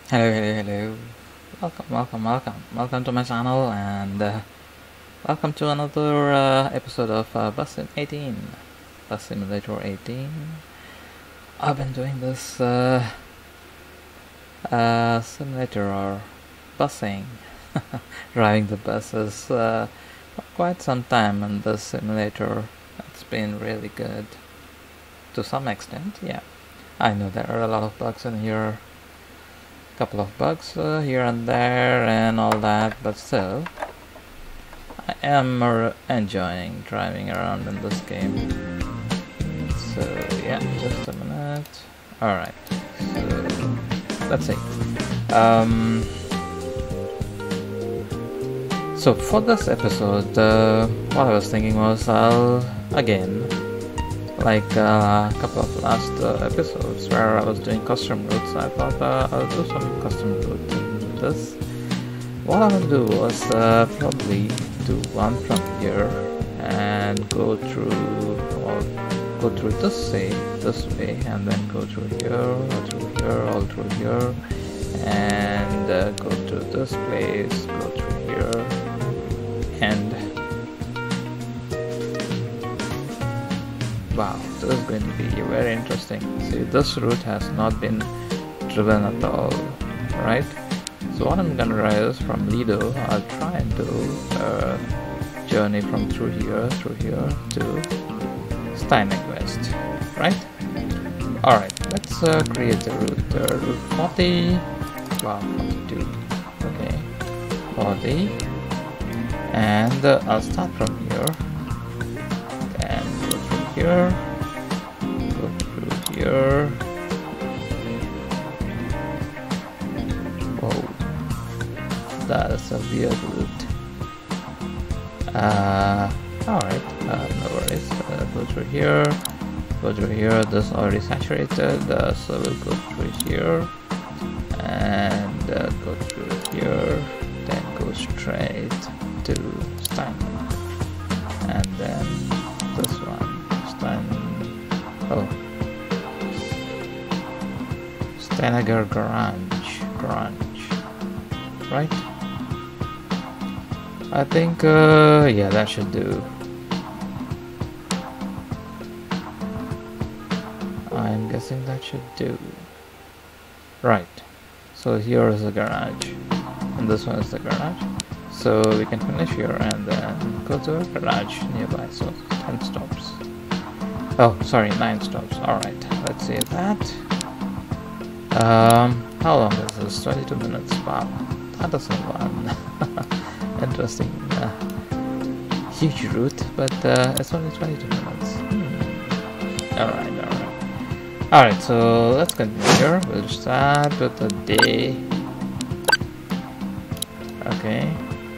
Hello, hello, hello. Welcome to my channel, and welcome to another episode of Bus Sim 18, Bus Simulator 18. I've been doing this simulator or busing, driving the buses for quite some time, and this simulator, it's been really good to some extent. Yeah, I know there are a lot of bugs in here. Couple of bugs here and there and all that, but still I am enjoying driving around in this game. So yeah, just a minute. Alright, so let's see. So for this episode, what I was thinking was I'll again, like a couple of last episodes where I was doing custom routes, I thought I'll do some custom routes in this. What I will do was probably do one from here and go through this way, and then go through here, all through here, and go to this place, go through here, and wow, this is going to be very interesting. See, this route has not been driven at all, right? So what I'm gonna try is from Lido, I'll try and do a journey from through here to Steinegg West, right? Alright, let's create a route. Route 40, wow, 42, okay, 40, and I'll start from here. Here, go through here. Whoa, that is a weird route. Alright, no worries. Go through here. This is already saturated, so we'll go through here and go through here, then go straight to Steinegg, and then this one. Steinegger Garage, right? I think, yeah, that should do. I'm guessing that should do. Right, so here is the garage, and this one is the garage. So we can finish here and then go to a garage nearby, so 10 stops. Oh, sorry, 9 stops. Alright, let's see that. How long is this? 22 minutes. Wow, that is a one. Interesting. Huge route, but it's only 22 minutes. Alright, so let's continue here. We'll start with the day. Okay.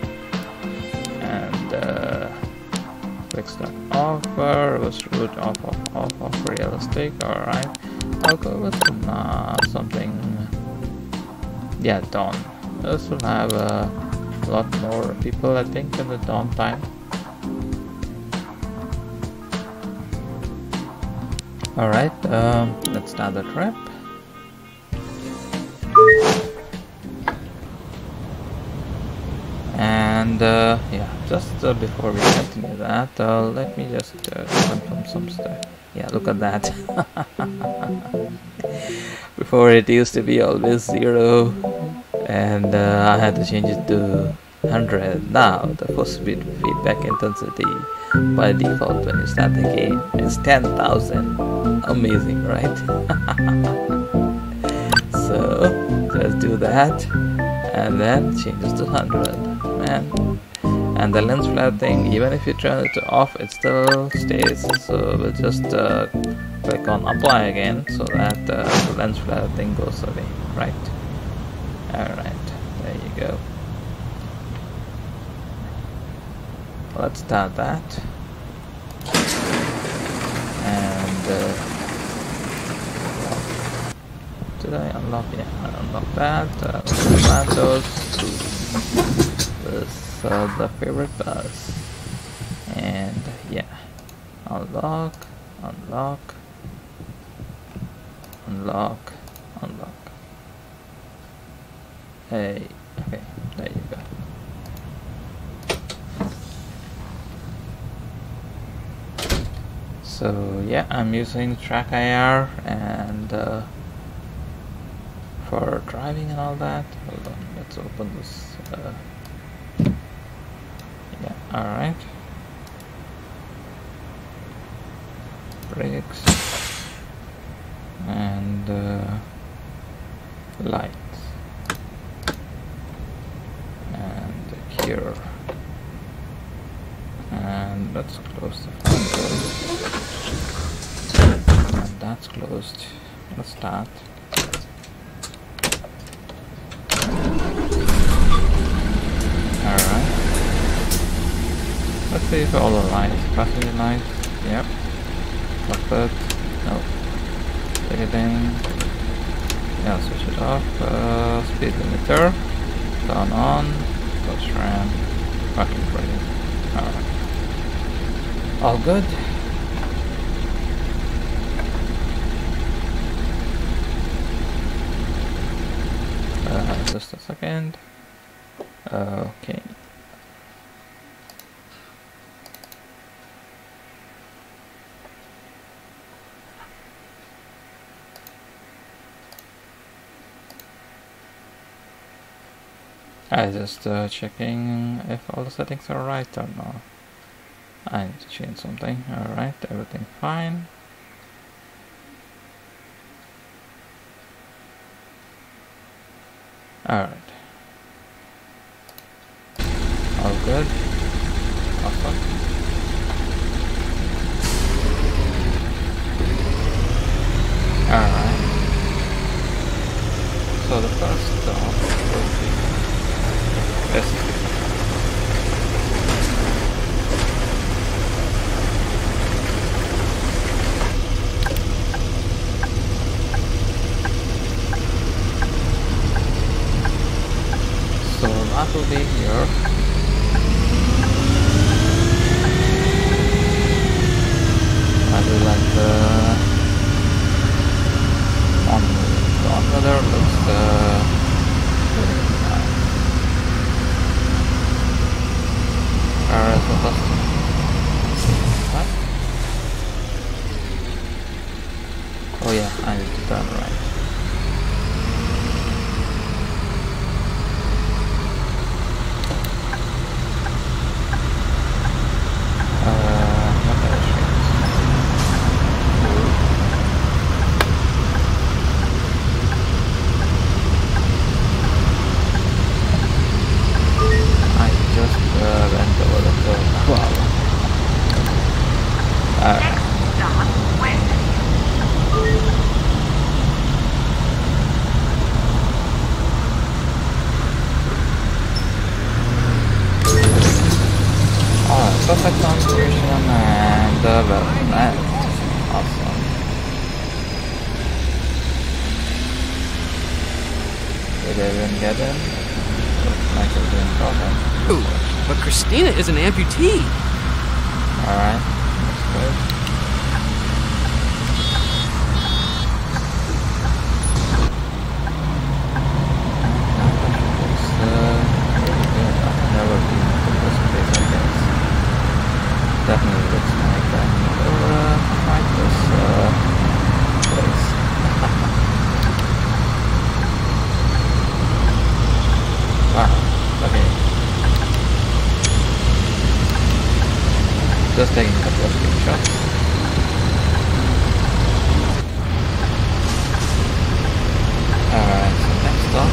And click start offer, was route off realistic. Alright, I'll go with something, yeah, dawn. This will have a lot more people, I think, in the dawn time. Alright, let's start the trip. And yeah, just before we continue that, let me just confirm some stuff. Yeah, look at that. Before it used to be always 0, and I had to change it to 100. Now the force feedback intensity by default when you start the game is 10,000. Amazing, right? So just do that, and then changes to 100. And the lens flare thing, even if you turn it off, it still stays. So we'll just click on apply again, so that the lens flare thing goes away, right? Alright, there you go. Let's start that. And did I unlock? Yeah, I unlocked that. Tomatoes. This the favorite bus, and yeah, unlock, Hey, okay, there you go. So yeah, I'm using track IR and for driving and all that. Hold on, let's open this. Yeah, alright. Brakes and lights and cure, and let's close the front door, and that's closed. Let's start. Alright, let's see if all the lights, passenger lights, yep, cockpit, nope, ticketing, yeah, switch it off, speed limiter, turn on, touch ramp, parking brake, alright, all good. Just a second. Okay. I just checking if all the settings are right or not. I need to change something. Alright, everything fine. Alright. All good. Awesome. Alright. So the first stop will be this. So that will be here. I do like the weather looks really nice. Alright, fantastic. What? Oh yeah, I need to turn right. Perfect contribution and development. Awesome. Did everyone get in? Looks like we're doing problem. Ooh, but Christina is an amputee. Alright, that's good. Definitely looks like that. Or like this place. Wow, okay. Just taking a couple of screenshots. Alright, so next stop.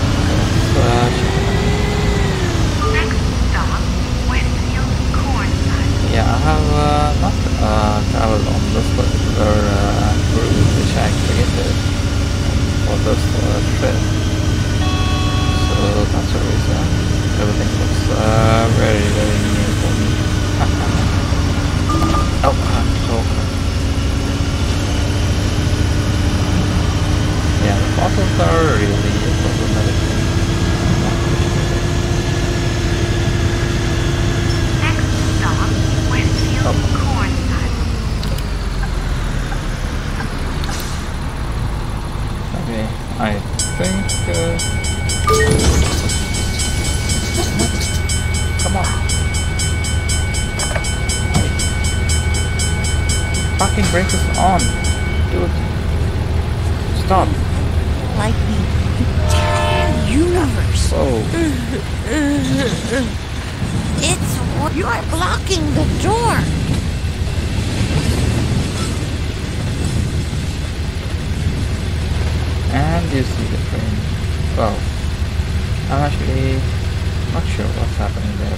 Yeah, I have not traveled on this particular route which I created for this trip, so that's the reason. Everything looks very, very new for me. Oh, yeah, the potholes are really problematic. Okay, I think Come on. Parking brake is on. Dude. Stop. Like the entire universe. Oh. You're blocking the door. And you see the train. Well, I'm actually not sure what's happening there.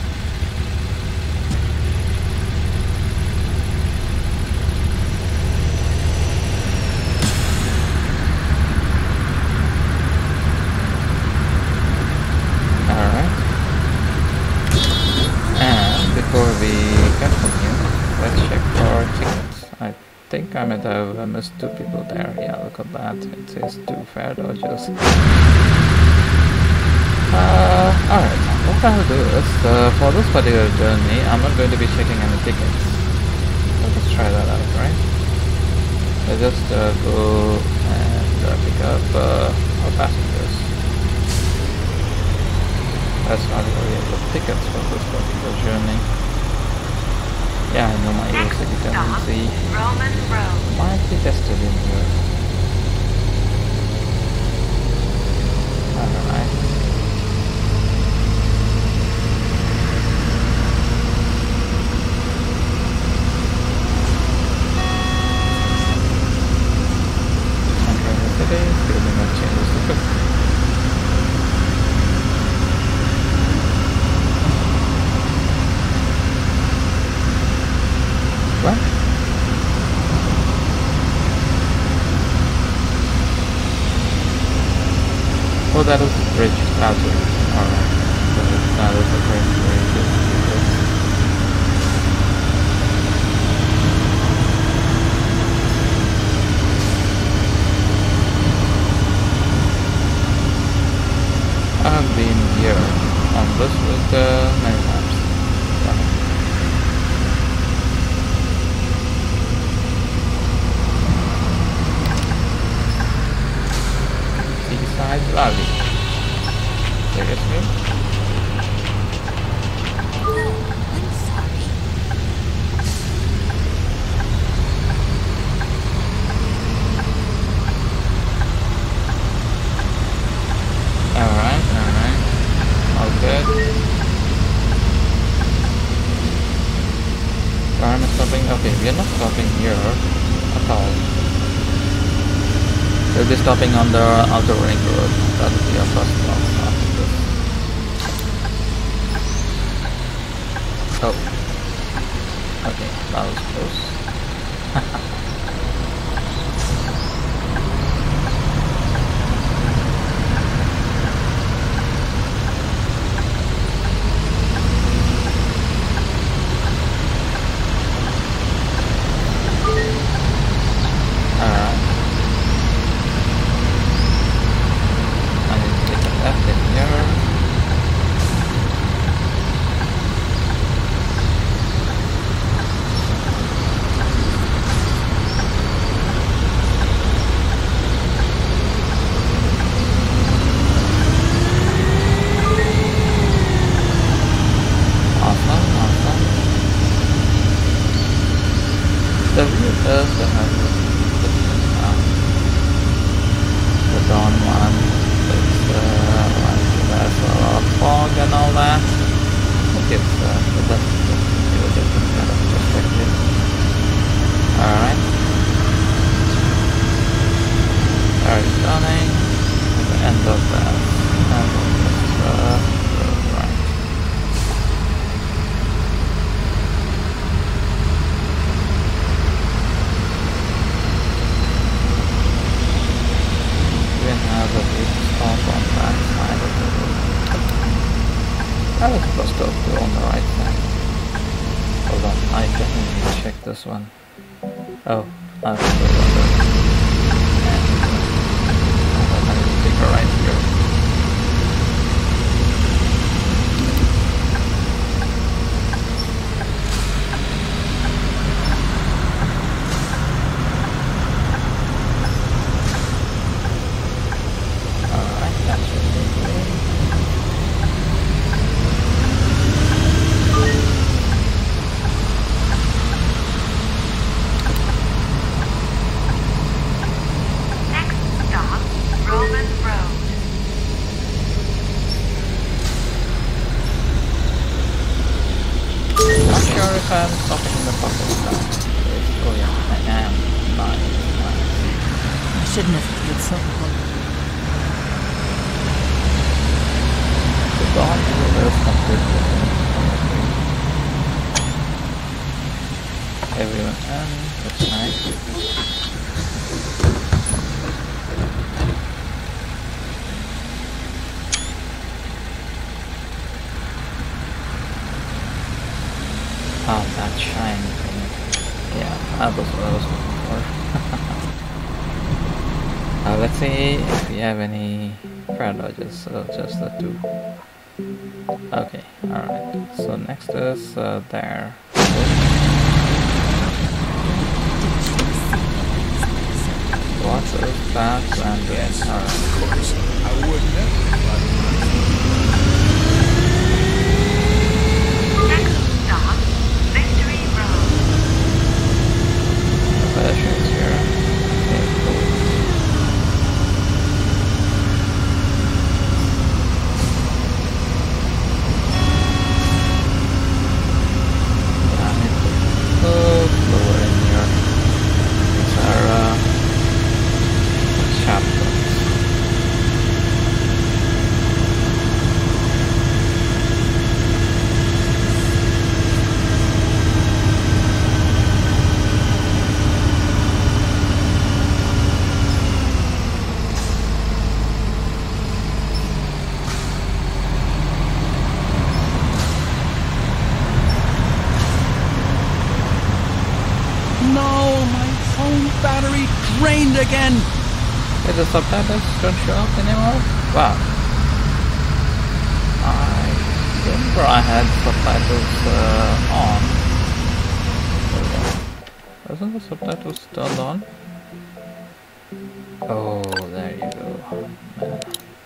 Alright. And before we continue, let's check for tickets. I think I might have missed 2 people there. Yeah, look at that. It says 2 fare dodges. Alright, what I'll do is, for this particular journey, I'm not going to be checking any tickets. Let's try that out, right? Let's just go and pick up our passengers. That's not really the tickets for this particular journey. Yeah, I know my Jaycetic tendency might be tested in here. Alright. Entering the city, building up changes to quick. What? Oh, that is the bridge. That's it. Alright. That is the bridge where you get I have been here on this route many times. Seaside Valley. Seriously? I'm sorry. Alright. All good. Where am I stopping? Okay, we are not stopping here at all. We'll be stopping on the outer ring road. That will be our first stop after this. Oh. Okay, that was close. Alright. I need to take a left in here. Awesome. The view does have the dawn one. It's like there's a lot of fog and all that. It gives the dust a different kind of perspective. Alright. Alright, stunning. At the end of that. And we'll just go right. We have a big stop on that side of the road. I was supposed to go on the right side. Hold on, I definitely need to check this one. Oh, I have to go on the and I need to take a right here. Alright, that's really great. if I'm stopping in the pocket time. Oh yeah, I am. Nice, nice. I shouldn't have played so long. The dawn is completely everyone and that's nice. Oh, that shiny thing. Yeah, that was what I was looking for. Let's see if we have any fire dodges. Just the two. Okay, alright. So next is there. Lots of bats and yes, alright. I would never. Pedestrians here. Okay, cool. Yeah, I need to go slower in here. These are chapters. No, my phone battery drained again. Hey, the subtitles don't show up anymore? Wow. I remember I had subtitles on. Wasn't the subtitles turned on? Oh, there you go. Man.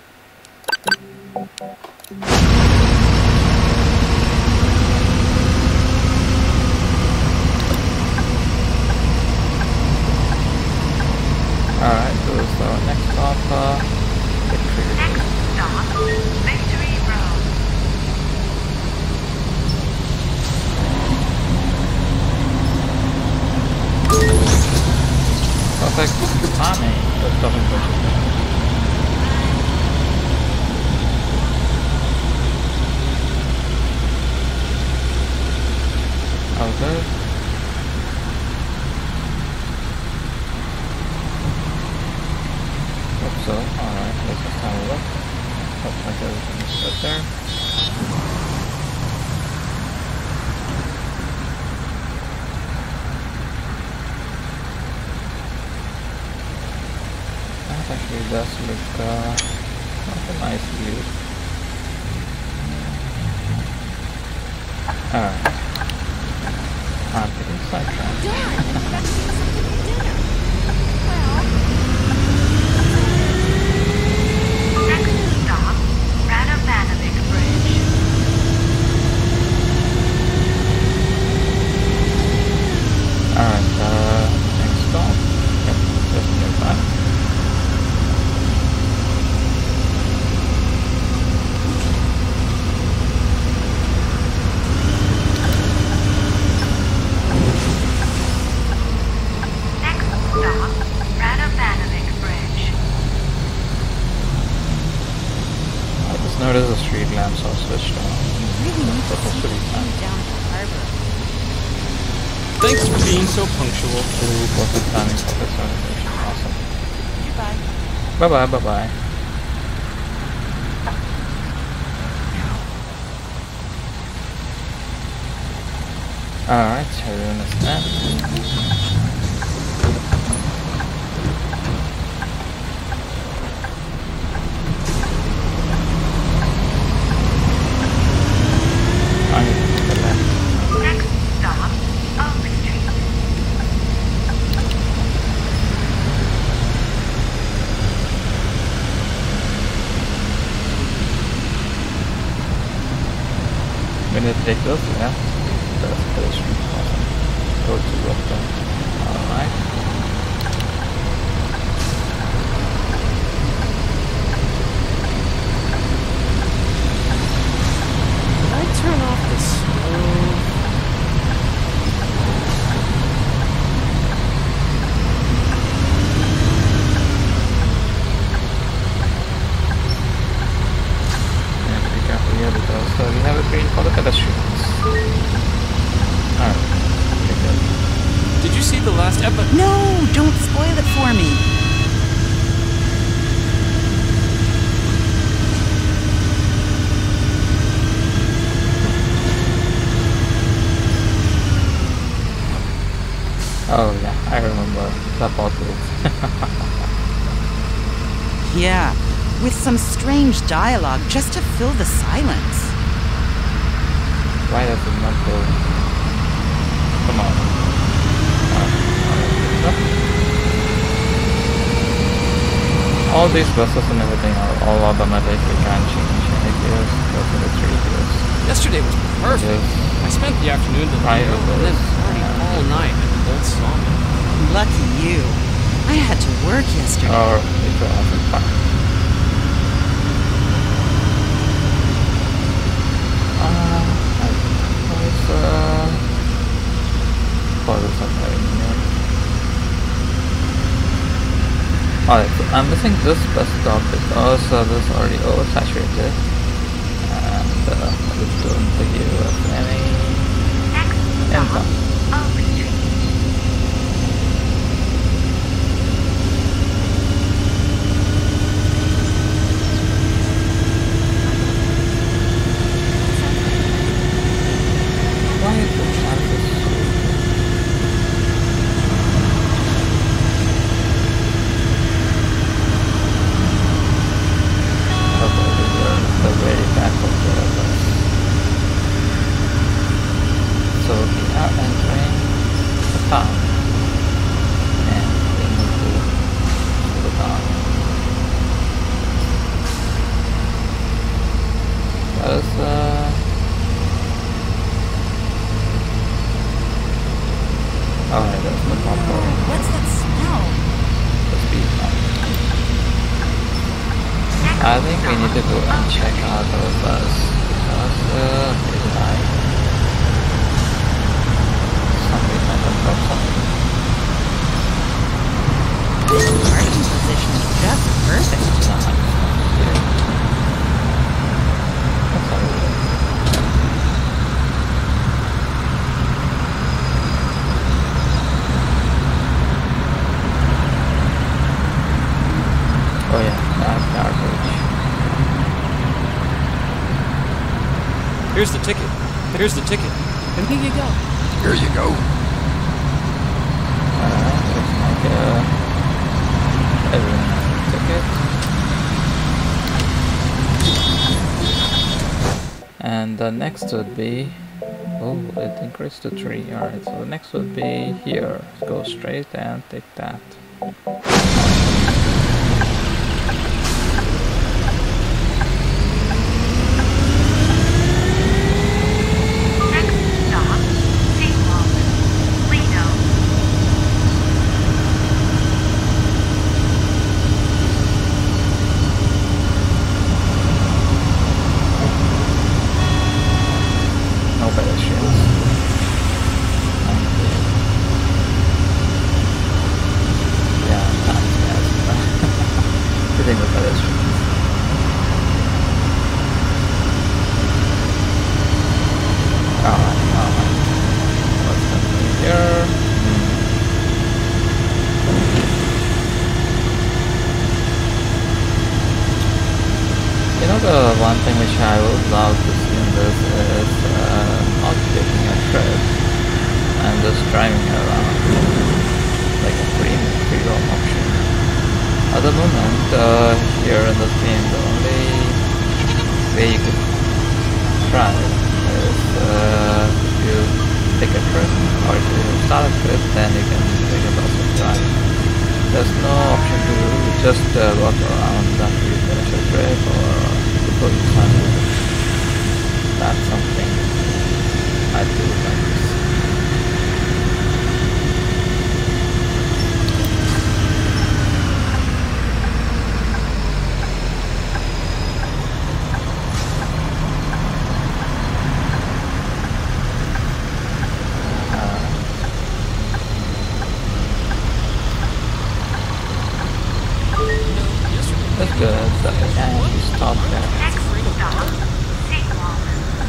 Alright, so this our next stop, Victory Road. Next stop, Victory Road. Perfect timing. Let's stop and push it. Okay. So, alright, let's just have a look. Looks like everything is good there. That actually does look like a nice view. Alright. I'm getting sidetracked. Darn, expecting something for dinner. Well, next stop, Radovanovic Bridge. Alright, next stop. Yep, just nearby. Notice the street lamps are switched on. Really need to That's pretty see fun. down at the harbor. Thanks for being so punctual. Ooh, perfect timing for this animation. Awesome. Goodbye. Bye bye, bye bye. Alright, so we're gonna stand. Next stop, Oak Street. When it take this left, that's the street. Awesome. Go to Rockton. Alright. Did I turn off the stove? so we have a green for the pedestrians. Alright, pretty good. Did you see the last episode? No, don't spoil it for me. Oh yeah, I remember the potholes. Yeah, with some strange dialogue just to fill the silence. Why does it not go? Come on. All these buses and everything are all automatic. We can't change any gears. Those are the 3 gears. Yesterday was perfect. Yes. I spent the afternoon at the Right, Leo and then partying all night at the old sawmill. Lucky you. I had to work yesterday. Or it will happen fine. Alright, so I'm missing this bus stop because this is already oversaturated, and this doesn't give us any income. Why is the chances so good? The very back of the bus. So we are entering the town, and we need to the town. There's alright, that's the bumper. What's that smell? The speed bump. I think we need to go and check out the bus because there's like something might have dropped something. This parking position is just perfect. That's all it is. Oh yeah, that's garbage. Here's the ticket. Here's the ticket. And here you go. Here you go. Looks like everyone has a ticket. And the next would be, oh, it increased to 3. Alright, so the next would be here. Go straight and take that. No pedestrians. Yeah, times gas. Hitting the pedestrians. Alright. What's happening here? You know, the one thing which I would love to see in this is not taking a trip and just driving around like a free roam option. At the moment, here in this game, the only way you could drive is if you take a trip, or if you start a trip, then you can take a bus and drive. There's no option to just walk around after you finish a trip or before you start a trip. That's something I do like to see. That's good, and you stop there.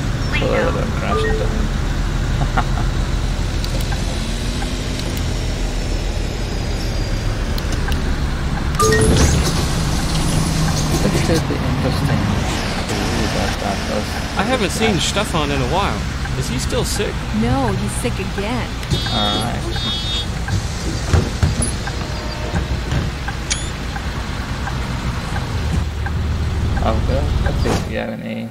Hopefully I don't crash into him. It should be interesting to read that does. I haven't seen Stefan in a while. Is he still sick? No, he's sick again. Alright. Oh, good. Let's see if we have any.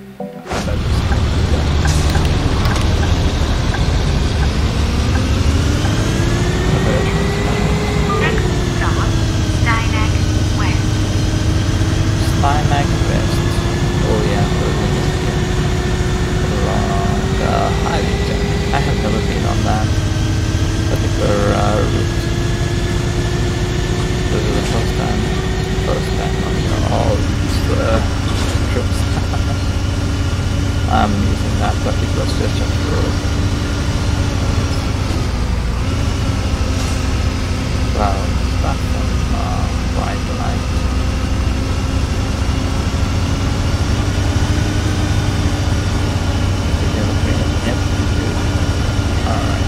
Next stop, Steineck West. Steineck West. Oh yeah, along Highington. I have never been on that particular route. This is the first time on all these trips. I'm using that particular stretch of road. Wow, that's some bright light. Alright.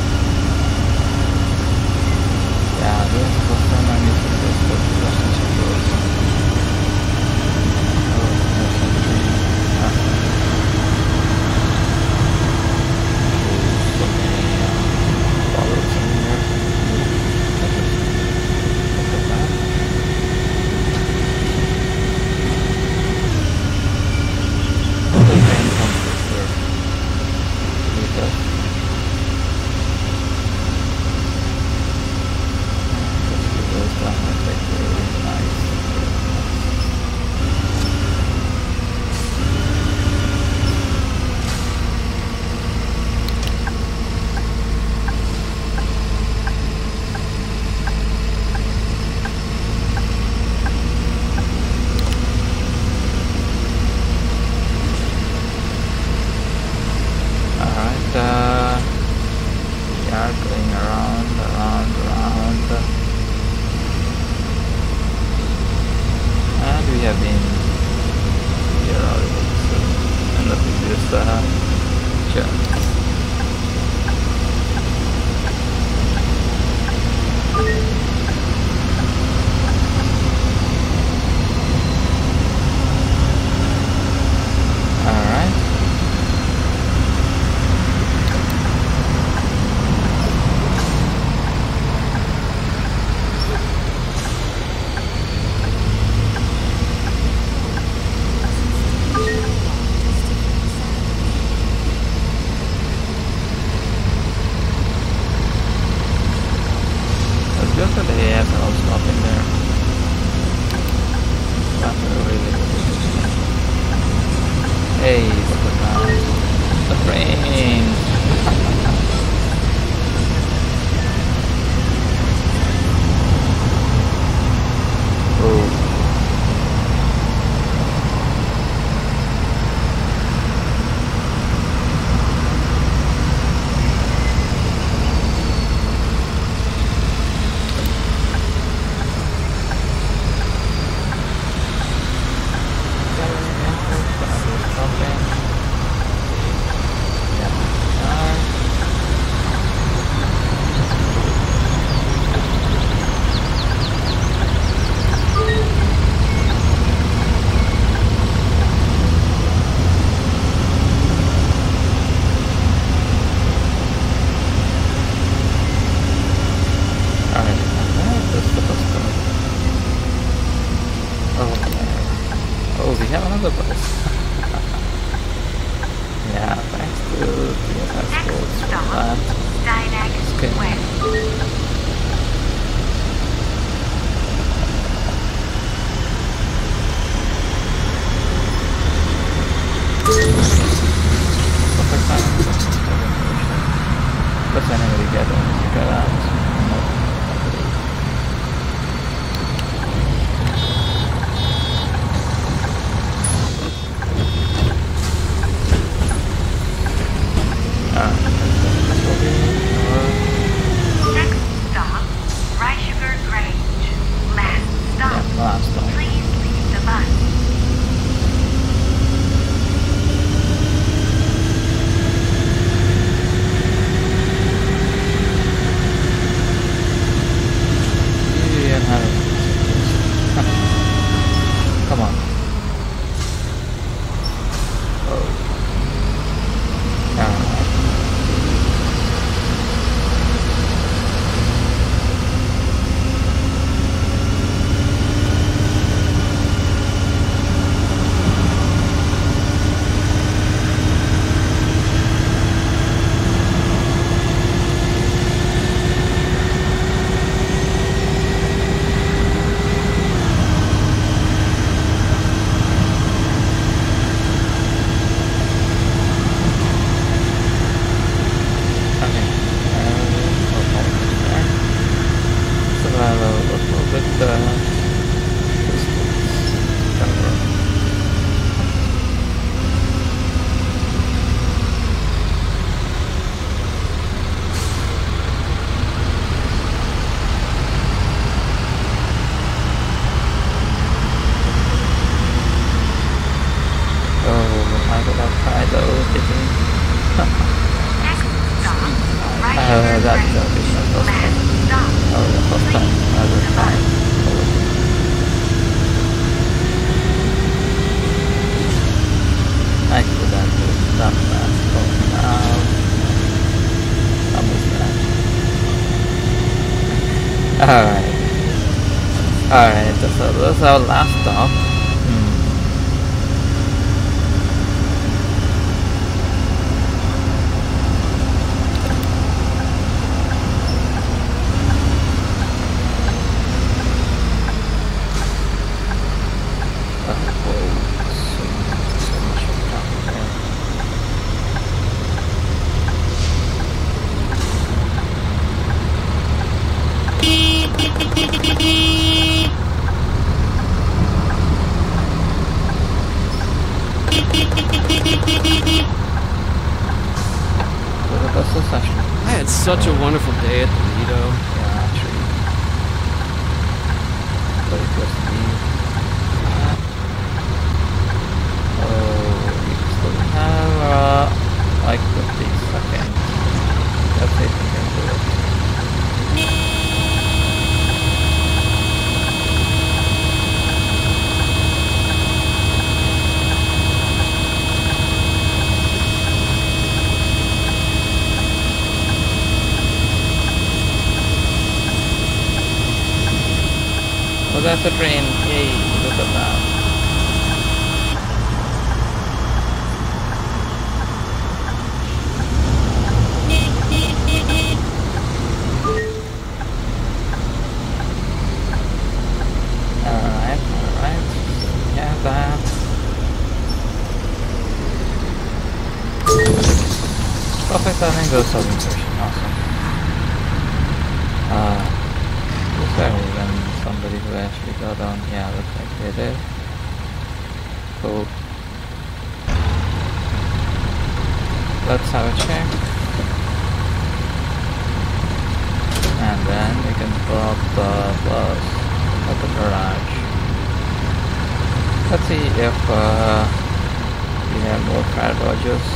Yeah, this is the first time I'm using this particular stretch of road. Oh, there's something. So many bottles in here. Look at that. The train comes here. Look at this goes down like really nice. Alright, we are going around. And we have been here already, so in the previous journey. Alright. Let's go to the AF and I'll stop in there. That's really good. Hey, look at that. The train! Oh. Oh, we have another bus. Yeah, thanks to the passports for that. Steineck Okay. West. Perfect time. Let's anybody get out. Next could have tried hitting. Next stop, right That's turn the first left time. stop. Oh, the first time. Other time. I could have done that. Oh, now. Almost that. Alright. Alright, so this is our last stop. I had such a wonderful day at the Lido. Yeah, actually. Very close to leave. Oh, we still have like 50 seconds. Let's see if we can do it. Oh, that's a train. Yay, look at that. Alright. Yeah, that. Perfect timing, goes solving. Awesome. Looks like even somebody who actually got on. Yeah, looks like they did. Cool. Let's have a check. And then we can drop the bus at the garage. Let's see if we have more fire dodges.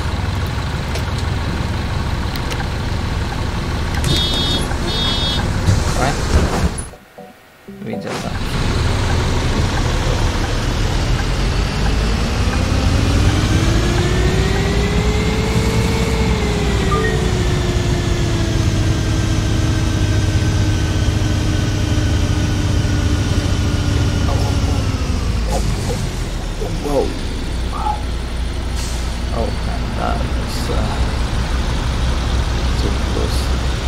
Right? We just done. Whoa. Oh, and that is too close.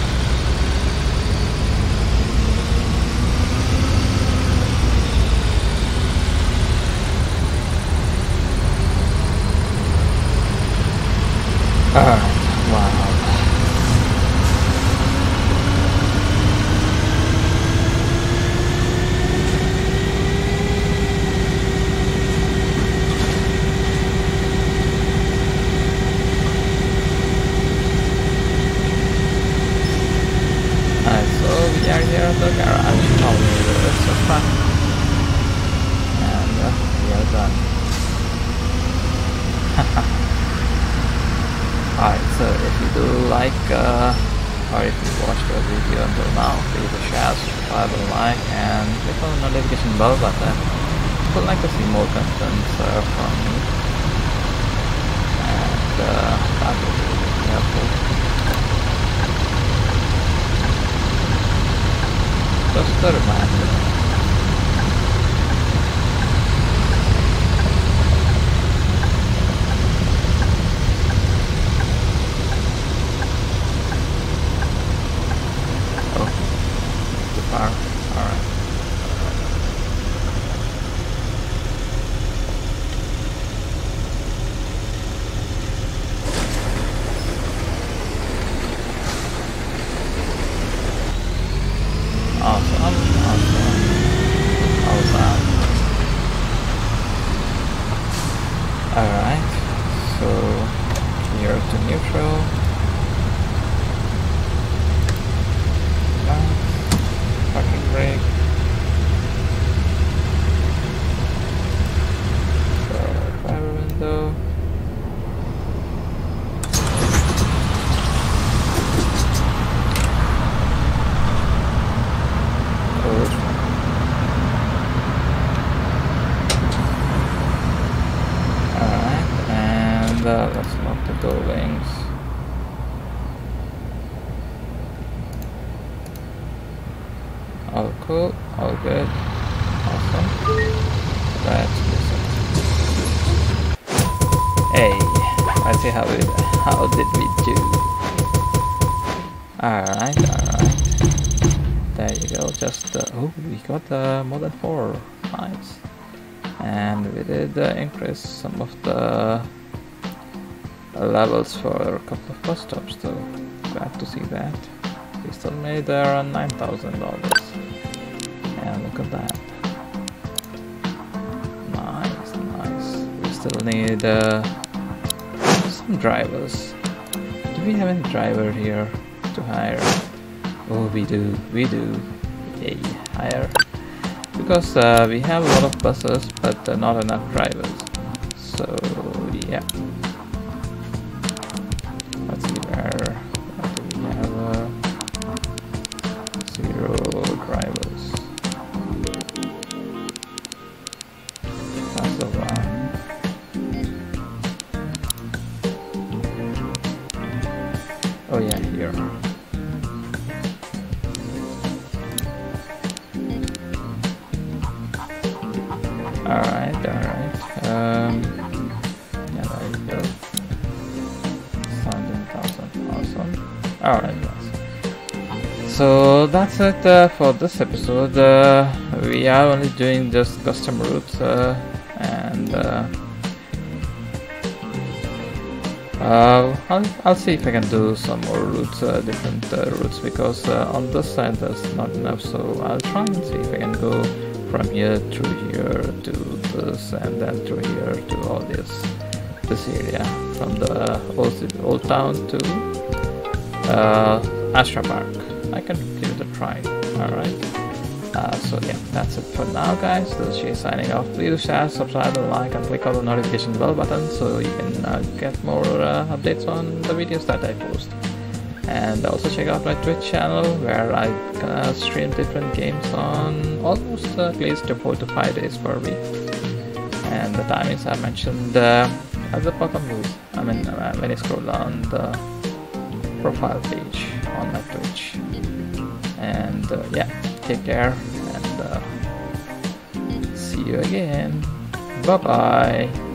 Alright, wow. Alright, so we are here at the garage. Oh, it's so fun. And we are done. Alright, so if you do like, or if you watched the video until now, please share, subscribe, like, and click on the notification bell button if you'd like to see more content from me. And that will be really helpful. Just a reminder. Alright. Awesome. Alright, so here to neutral. Parking brake. Driver window. cool. All good. Awesome. That's decent. Hey, let's see how did we do. Alright. There you go. Just oh, we got more than 4. Nice. And we did increase some of the levels for a couple of bus stops, so glad to see that. We still made around $9,000. And look at that. Nice. We still need some drivers. Do we have any driver here to hire? Oh, we do. Yay, hire. Because we have a lot of buses, but not enough drivers. So yeah. Let's see where do we have 0 drivers. That's the one. Oh yeah, here. Alright. Yeah, there you go. 17,000, awesome. Alright, guys. So that's it for this episode. We are only doing just custom routes, and I'll see if I can do some more routes, different routes, because on this side there's not enough. So I'll try and see if I can go from here through here to this, and then through here to all this area, from the old town to Astra Park. I can give it a try. Alright. So yeah, that's it for now, guys. This is Jay signing off. Please share, subscribe, and like, and click on the notification bell button so you can get more updates on the videos that I post. And also check out my Twitch channel, where I stream different games on almost at least 4 to 5 days per week. And the timings I mentioned at the bottom when you scroll down the profile page on my Twitch. And yeah, take care, and see you again. Bye bye.